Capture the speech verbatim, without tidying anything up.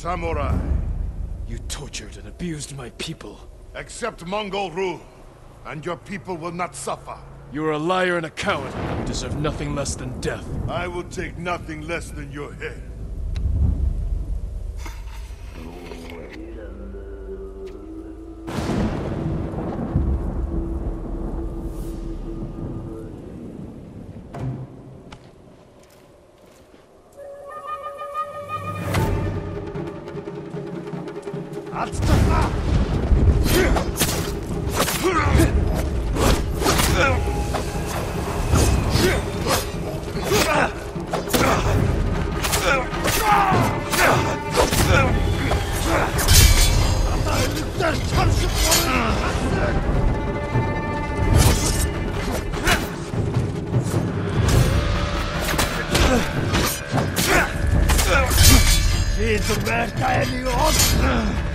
samurai. You tortured and abused my people. Accept Mongol rule, and your people will not suffer. You are a liar and a coward. You deserve nothing less than death. I will take nothing less than your head. Siit merkka eli on!